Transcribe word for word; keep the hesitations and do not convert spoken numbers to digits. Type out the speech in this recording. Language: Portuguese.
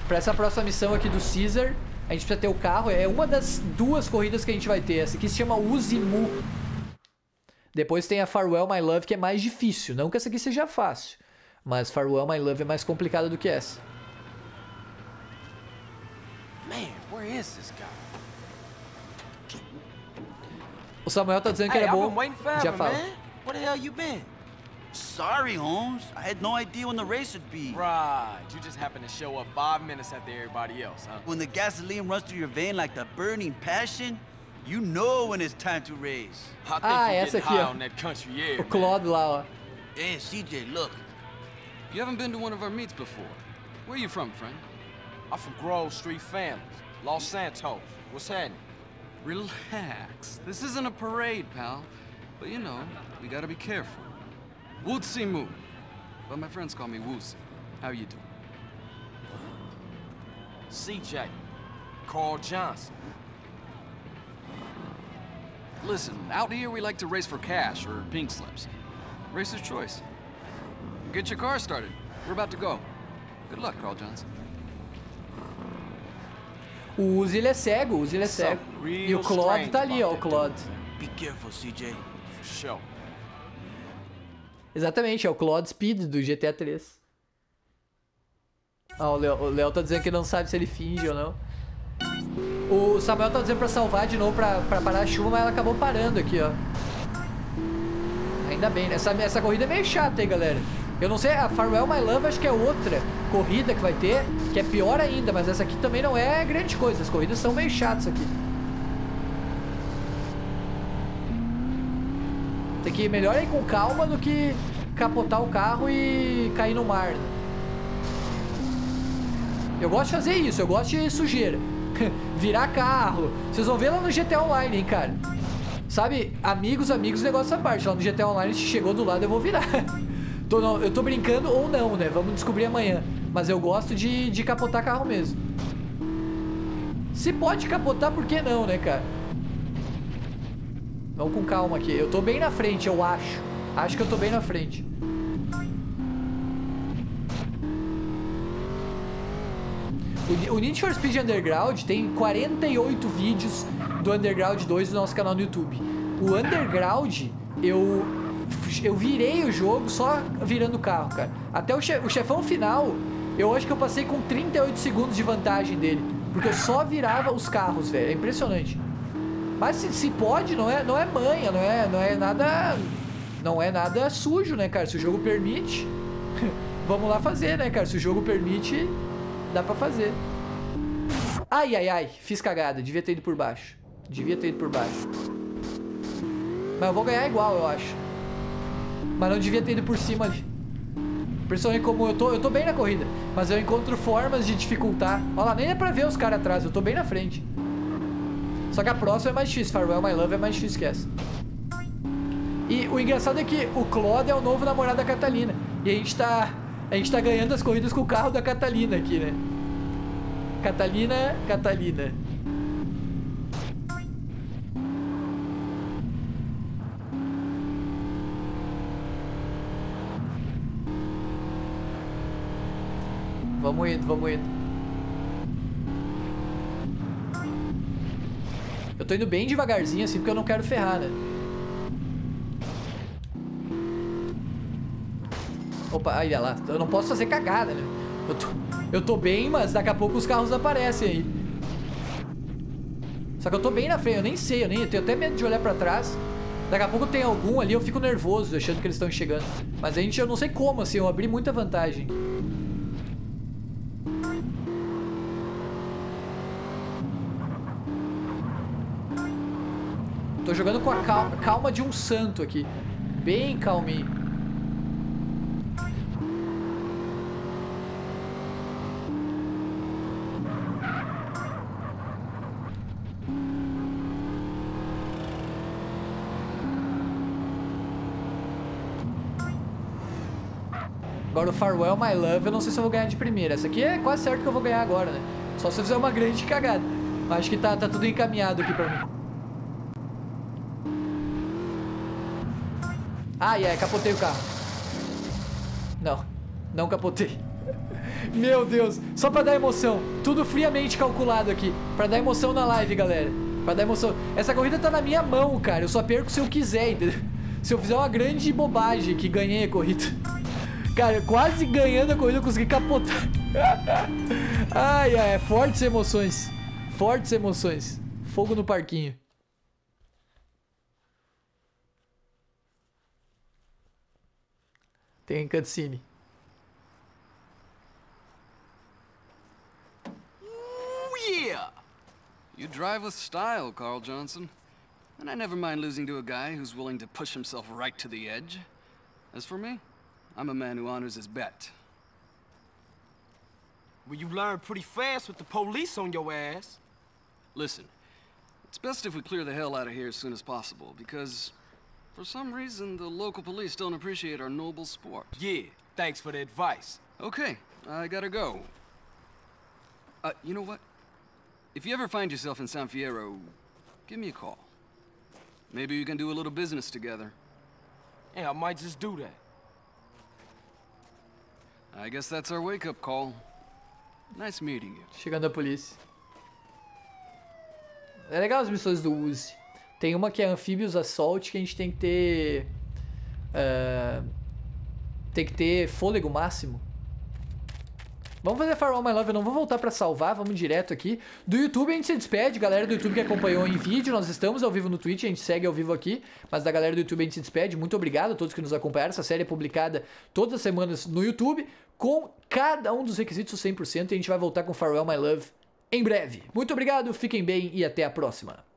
pra essa próxima missão aqui do Caesar, a gente precisa ter o carro. É uma das duas corridas que a gente vai ter. Essa aqui se chama Uzimu. Depois tem a Farewell My Love, que é mais difícil. Não que essa aqui seja fácil, mas Farewell My Love é mais complicada do que essa. Man, where is this guy? O Samuel tá dizendo que Hey, ele é I've bom. been waiting forever, Já fala. man. Where the hell you been? Sorry, Holmes. I had no idea when the race would be. Right, you just happened to show up five minutes after everybody else, huh? When the gasoline runs through your vein like the burning passion, you know when it's time to race. I think Ah, you're essa getting aqui, high ó. on that country air, O Claude lá, ó. Hey, C J, look. You haven't been to one of our meets before. Where are you from, friend? I'm from Grove Street Families, Los Santos. What's happening? Relax. This isn't a parade, pal. But you know, we gotta be careful. Wootsy Moo. But my friends call me Wootsy. How you doing? C J, Carl Johnson. Listen, out here we like to race for cash or pink slips. Racer's choice. Get your car started. We're about to go. Good luck, Carl Johnson. O Uzi, ele é cego, o Uzi, ele é cego. E o Claude tá ali, ó, o Claude. Be careful, C J. For sure. Exatamente, é o Claude Speed do G T A três. Ah, o Léo, o Léo tá dizendo que não sabe se ele finge ou não. O Samuel tá dizendo pra salvar de novo pra, pra parar a chuva, mas ela acabou parando aqui, ó. Ainda bem, né? Essa, essa corrida é meio chata aí, galera. Eu não sei, a Farewell My Love acho que é outra corrida que vai ter, que é pior ainda, mas essa aqui também não é grande coisa. As corridas são meio chatas aqui. Tem que ir melhor ir com calma do que capotar o carro e cair no mar. Eu gosto de fazer isso, eu gosto de sujeira. Virar carro. Vocês vão ver lá no G T A Online, hein, cara. Sabe, amigos, amigos, negócio essa parte. Lá no G T A Online, se chegou do lado, eu vou virar. tô, não, eu tô brincando ou não, né? Vamos descobrir amanhã. Mas eu gosto de, de capotar carro mesmo. Se pode capotar, por que não, né, cara? Vamos com calma aqui. Eu tô bem na frente, eu acho. Acho que eu tô bem na frente. O, o Need for Speed Underground tem quarenta e oito vídeos do Underground dois no nosso canal no YouTube. O Underground, eu, eu virei o jogo só virando o carro, cara. Até o, chef, o chefão final, eu acho que eu passei com trinta e oito segundos de vantagem dele. Porque eu só virava os carros, velho. É impressionante. Mas se, se pode, não é, não é manha, não é, não é nada... Não é nada sujo, né, cara? Se o jogo permite, vamos lá fazer, né, cara? Se o jogo permite, dá pra fazer. Ai, ai, ai. Fiz cagada. Devia ter ido por baixo. Devia ter ido por baixo. Mas eu vou ganhar igual, eu acho. Mas não devia ter ido por cima ali. Principalmente como eu tô, eu tô bem na corrida. Mas eu encontro formas de dificultar. Olha lá, nem é pra ver os caras atrás. Eu tô bem na frente. Só que a próxima é mais difícil. Farewell My Love é mais difícil que essa. E o engraçado é que o Claude é o novo namorado da Catalina. E a gente tá... A gente tá ganhando as corridas com o carro da Catalina aqui, né? Catalina, Catalina. Vamos indo, vamos indo. Eu tô indo bem devagarzinho assim, porque eu não quero ferrar, né? Opa, aí, olha lá. Eu não posso fazer cagada, né? Eu tô, eu tô bem, mas daqui a pouco os carros aparecem aí. Só que eu tô bem na frente, eu nem sei, eu, nem, eu tenho até medo de olhar pra trás. Daqui a pouco tem algum ali, eu fico nervoso, achando que eles estão chegando. Mas a gente, eu não sei como, assim, eu abri muita vantagem. Tô jogando com a calma, calma de um santo aqui. Bem calminho. Agora o Farewell My Love, eu não sei se eu vou ganhar de primeira. Essa aqui é quase certo que eu vou ganhar agora, né? Só se eu fizer uma grande cagada. Acho que tá, tá tudo encaminhado aqui pra mim. Ai, ai, capotei o carro. Não, não capotei. Meu Deus, só pra dar emoção. Tudo friamente calculado aqui. Pra dar emoção na live, galera. Pra dar emoção. Essa corrida tá na minha mão, cara. Eu só perco se eu quiser, entendeu? Se eu fizer uma grande bobagem que ganhei a corrida. Cara, quase ganhando a corrida eu consegui capotar. Ai, ai, fortes emoções. Fortes emoções. Fogo no parquinho. Tem cutscene. Ooh, yeah! You drive with style, Carl Johnson. And I never mind losing to a guy who's willing to push himself right to the edge. As for me, I'm a man who honors his bet. Well, you learned pretty fast with the police on your ass. Listen, it's best if we clear the hell out of here as soon as possible, because for some reason the local police don't appreciate our noble sport. Yeah, thanks for the advice. Okay, I gotta go. Uh, you know what? If you ever find yourself in San Fierro, give me a call. Maybe we can do a little business together. Yeah, I might just do that. I guess that's our wake-up call. Nice meeting you. Chegando a polícia. É legal as missões do Uzi. Tem uma que é Amphibious Assault, que a gente tem que ter... Uh, tem que ter fôlego máximo. Vamos fazer Farewell My Love, eu não vou voltar pra salvar, vamos direto aqui. Do YouTube a gente se despede, galera do YouTube que acompanhou em vídeo, nós estamos ao vivo no Twitch, a gente segue ao vivo aqui, mas da galera do YouTube a gente se despede. Muito obrigado a todos que nos acompanharam, essa série é publicada todas as semanas no YouTube, com cada um dos requisitos cem por cento, e a gente vai voltar com Farewell My Love em breve. Muito obrigado, fiquem bem e até a próxima.